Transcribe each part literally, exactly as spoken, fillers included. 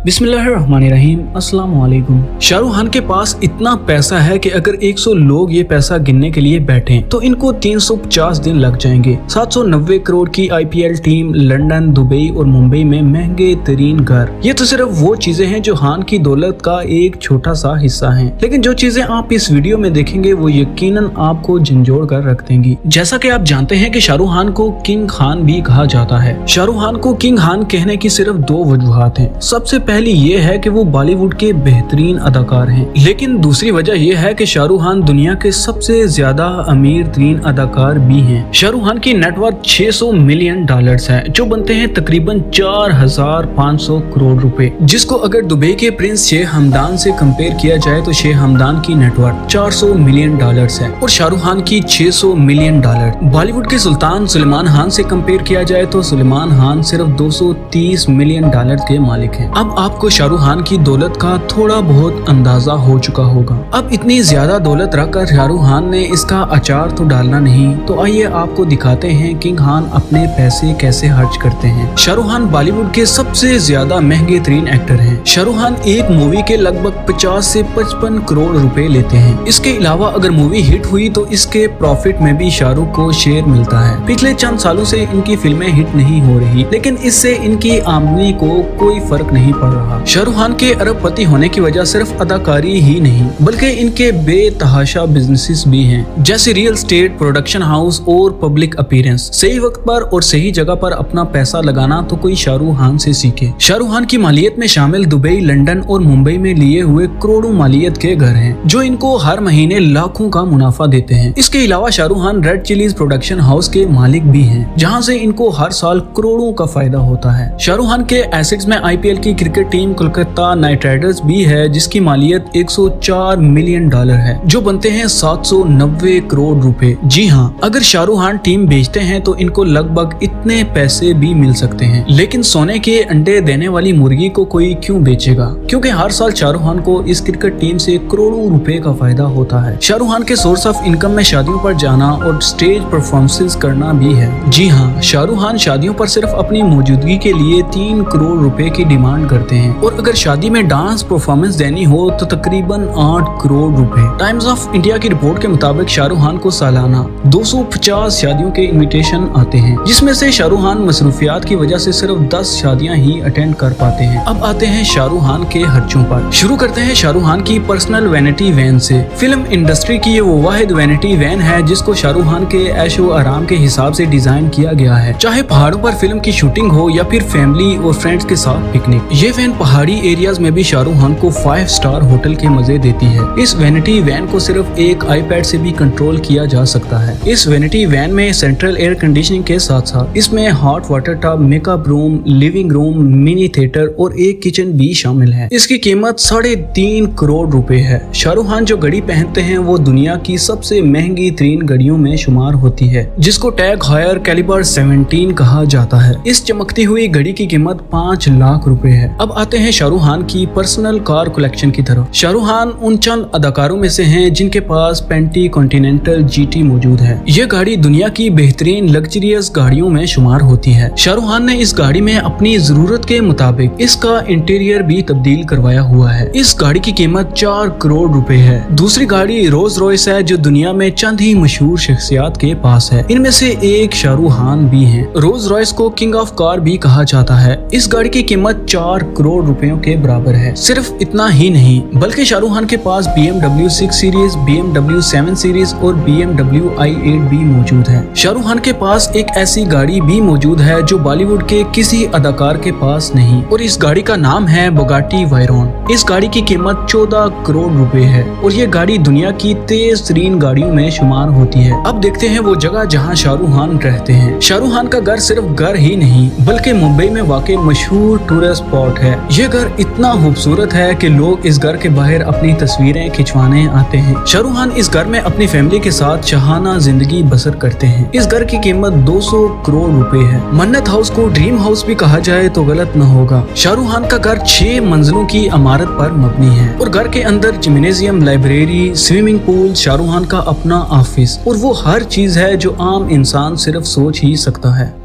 बिस्मिल्लाहिर्रहमानिर्रहीम, अस्सलाम वालेकुम। शाहरुख खान के पास इतना पैसा है कि अगर सौ लोग ये पैसा गिनने के लिए बैठे तो इनको तीन सौ पचास दिन लग जाएंगे। सात सौ नब्बे करोड़ की आईपीएल टीम, लंदन, दुबई और मुंबई में महंगे तरीन घर। ये तो सिर्फ वो चीजें हैं जो खान की दौलत का एक छोटा सा हिस्सा है, लेकिन जो चीजें आप इस वीडियो में देखेंगे वो यकीनन आपको झंझोड़ कर रख देंगी। जैसा कि आप जानते हैं कि शाहरुख खान को किंग खान भी कहा जाता है। शाहरुख खान को किंग खान कहने की सिर्फ दो वजूहात हैं। सबसे पहली ये है कि वो बॉलीवुड के बेहतरीन अदाकार हैं, लेकिन दूसरी वजह यह है कि शाहरुख खान दुनिया के सबसे ज्यादा अमीर तरीन अदाकार भी हैं। शाहरुख खान की नेटवर्थ छह सौ मिलियन डॉलर्स है, जो बनते हैं तकरीबन चार हजार पाँच सौ करोड़ रुपए, जिसको अगर दुबई के प्रिंस शेख हमदान से कंपेयर किया जाए तो शेख हमदान की नेटवर्थ चार सौ मिलियन डॉलर्स है और शाहरुख खान की छह सौ मिलियन डॉलर। बॉलीवुड के सुल्तान सलमान खान से कंपेयर किया जाए तो सलमान खान सिर्फ दो सौ तीस मिलियन डॉलर के मालिक हैं। अब आपको शाहरुख खान की दौलत का थोड़ा बहुत अंदाजा हो चुका होगा। अब इतनी ज्यादा दौलत रखकर शाहरुख खान ने इसका अचार तो डालना नहीं, तो आइए आपको दिखाते हैं किंग खान अपने पैसे कैसे खर्च करते हैं। शाहरुख खान बॉलीवुड के सबसे ज्यादा महंगे तरीन एक्टर हैं। शाहरुख खान एक मूवी के लगभग पचास से पचपन करोड़ रुपए लेते हैं। इसके अलावा अगर मूवी हिट हुई तो इसके प्रॉफिट में भी शाहरुख को शेयर मिलता है। पिछले चंद सालों से इनकी फिल्में हिट नहीं हो रही, लेकिन इससे इनकी आमदनी को कोई फर्क नहीं पड़ रहा। शाहरुख खान के अरबपति होने की वजह सिर्फ अदाकारी ही नहीं, बल्कि इनके बेतहाशा बिजनेसेस भी हैं, जैसे रियल एस्टेट, प्रोडक्शन हाउस और पब्लिक अपीयरेंस। सही वक्त पर और सही जगह पर अपना पैसा लगाना तो कोई शाहरुख खान से सीखे। शाहरुख खान की मालियत में शामिल दुबई, लंदन और मुंबई में लिए हुए करोड़ों मालियत के घर हैं, जो इनको हर महीने लाखों का मुनाफा देते हैं। इसके अलावा Shahrukh Khan Red Chillies production house के मालिक भी हैं, जहां से इनको हर साल करोड़ों का फायदा होता है। शाहरुख खान के एसेट्स में आईपीएल की cricket team Kolkata Knight Riders भी है, जिसकी मालियत एक सौ चार मिलियन डॉलर है, जो बनते हैं सात सौ नब्बे करोड़ रुपए। जी हाँ, अगर शाहरुख खान टीम बेचते हैं तो इनको लगभग इतने पैसे भी मिल सकते हैं। लेकिन सोने के अंडे देने वाली मुर्गी को कोई क्यों बेचेगा, क्योंकि हर साल शाहरुख खान को इस क्रिकेट टीम से करोड़ों रुपए का फायदा होता है। शाहरुख खान के सोर्स ऑफ इनकम में शादियों पर जाना और स्टेज परफॉर्मेंसेस करना भी है। जी हाँ, शाहरुख खान शादियों पर सिर्फ अपनी मौजूदगी के लिए तीन करोड़ रुपए की डिमांड करते हैं, और अगर शादी में डांस परफॉर्मेंस देनी हो तो तकरीबन आठ करोड़ रुपए। टाइम्स ऑफ इंडिया की रिपोर्ट के मुताबिक शाहरुख खान को सालाना दो सौ पचास शादियों के इनविटेशन आते हैं, जिसमें से शाहरुख खान मसरूफियात की वजह से सिर्फ दस शादियां ही अटेंड कर पाते हैं। अब आते हैं शाहरुख खान के खर्चों पर। शुरू करते हैं शाहरुख खान की पर्सनल वैनिटी वैन से। फिल्म इंडस्ट्री की ये वो वाहिद वैनिटी वैन है जिसको शाहरुख खान के ऐशो आराम के हिसाब से डिजाइन किया गया है, चाहे पहाड़ों पर फिल्म की शूटिंग हो या फिर फैमिली और फ्रेंड्स के साथ पिकनिक। ये वैन पहाड़ी एरियाज में भी शाहरुख खान को फाइव स्टार होटल के मजे देती है। इस वैनिटी वैन को सिर्फ एक आईपैड से भी कंट्रोल किया जा सकता है। इस वैनिटी वैन में सेंट्रल एयर कंडीशनिंग के साथ साथ इसमें hot water tub, makeup room, living room, mini theatre और एक किचन भी शामिल है। इसकी कीमत साढ़े तीन करोड़ रुपए है। शाहरुख खान जो घड़ी पहनते हैं वो दुनिया की सबसे महंगी तीन घड़ियों में शुमार होती है, जिसको टैग हायर कैलिबर सत्रह कहा जाता है। इस चमकती हुई घड़ी की कीमत पाँच लाख रुपए है। अब आते हैं शाहरुख खान की पर्सनल कार कलेक्शन की तरफ। शाहरुख खान उन चंद अदाकारों में से हैं जिनके पास पेंटी कॉन्टिनेंटल जीटी मौजूद है। ये गाड़ी दुनिया की बेहतरीन लग्जरियस गाड़ियों में शुमार होती है। शाहरुख खान ने इस गाड़ी में अपनी जरूरत के मुताबिक इसका इंटीरियर भी तब्दील करवाया हुआ है। इस गाड़ी की कीमत चार करोड़ रुपए है। दूसरी गाड़ी रोल्स रॉयस है, जो दुनिया में चंद ही मशहूर शख्सियात के पास है। इनमें से एक शाहरुख खान भी है। रोल्स रॉयस को किंग ऑफ कार भी कहा जाता है। इस गाड़ी की कीमत चार करोड़ रुपयों के बराबर है। सिर्फ इतना ही नहीं, बल्कि शाहरुख खान के पास B M W six series, B M W seven series और B M W I eight भी मौजूद है। शाहरुख खान के पास एक ऐसी गाड़ी भी मौजूद है जो बॉलीवुड के किसी अदाकार के पास नहीं, और इस गाड़ी का नाम है बुगाटी वायरॉन। इस गाड़ी की कीमत चौदह करोड़ रुपए है और ये गाड़ी दुनिया की तेज तरीन गाड़ियों में शुमार होती है। अब देखते हैं वो जगह जहां शाहरुख खान रहते हैं। शाहरुख खान का घर सिर्फ घर ही नहीं, बल्कि मुंबई में वाकई मशहूर टूरिस्ट स्पॉट है। ये घर इतना खूबसूरत है कि लोग इस घर के बाहर अपनी तस्वीरें खिंचवाने आते हैं। शाहरुख खान इस घर में अपनी फैमिली के साथ शाहाना जिंदगी बसर करते हैं। इस घर की कीमत दो सौ करोड़ रुपए है। मन्नत हाउस को ड्रीम हाउस भी कहा जाए तो गलत न होगा। शाहरुख खान का घर छह मंजिलों की इमारत पर मबनी है और घर के अंदर gymnasium, library, swimming pool, Shahrukh Khan का अपना ऑफिस और वो हर चीज है जो आम इंसान सिर्फ सोच ही सकता है।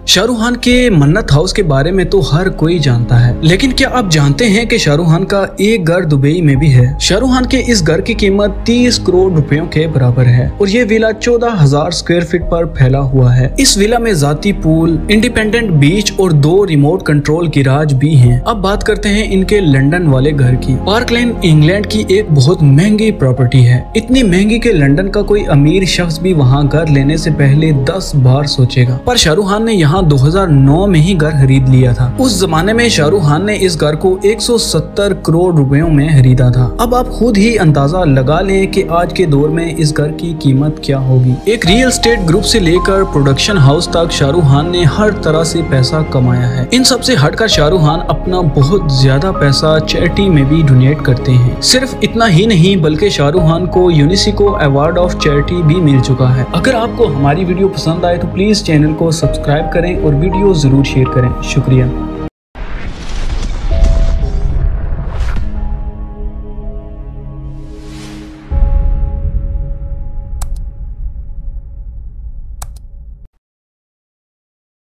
शाहरुख खान के मन्नत हाउस के बारे में तो हर कोई जानता है, लेकिन क्या आप जानते हैं कि शाहरुख खान का एक घर दुबई में भी है। शाहरुख खान के इस घर की कीमत तीस करोड़ रुपयों के बराबर है और ये विला चौदह हजार स्क्वायर फीट पर फैला हुआ है। इस विला में जाती पूल, इंडिपेंडेंट बीच और दो रिमोट कंट्रोल गिराज भी हैं। अब बात करते हैं इनके लंदन वाले घर की। पार्क लेन इंग्लैंड की एक बहुत महंगी प्रॉपर्टी है, इतनी महंगी कि लंदन का कोई अमीर शख्स भी वहाँ घर लेने से पहले दस बार सोचेगा। पर शाहरुख खान ने यहाँ दो हज़ार नौ में ही घर खरीद लिया था। उस जमाने में शाहरुख खान ने इस घर को एक सौ सत्तर करोड़ रुपयों में खरीदा था। अब आप खुद ही अंदाजा लगा लें कि आज के दौर में इस घर की कीमत क्या होगी। एक रियल एस्टेट ग्रुप से लेकर प्रोडक्शन हाउस तक शाहरुख खान ने हर तरह से पैसा कमाया है। इन सब से हटकर शाहरुख खान अपना बहुत ज्यादा पैसा चैरिटी में भी डोनेट करते हैं। सिर्फ इतना ही नहीं बल्कि शाहरुख खान को यूनेस्को अवार्ड ऑफ चैरिटी भी मिल चुका है। अगर आपको हमारी वीडियो पसंद आए तो प्लीज चैनल को सब्सक्राइब करें और वीडियो जरूर शेयर करें। शुक्रिया।